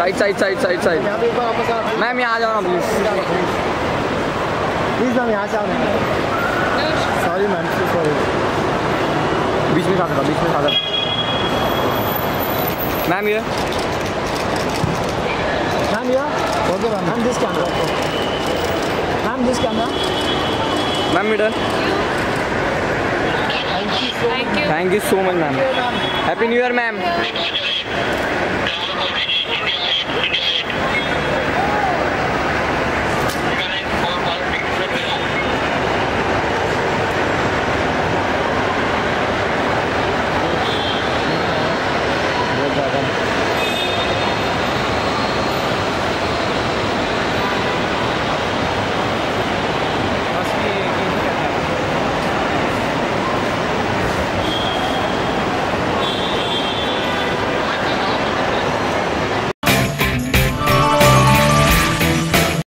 Side side side side side. Ma'am यहाँ आ जाओ ना प्लीज प्लीज मैम यहाँ से आओ। Sorry ma'am, sorry. बीच में खाता था, बीच में खाता था। मैम ये मैम ये okay ma'am. Ma'am this camera, ma'am this camera. Ma'am middle. Thank you so much ma'am. Happy new year ma'am.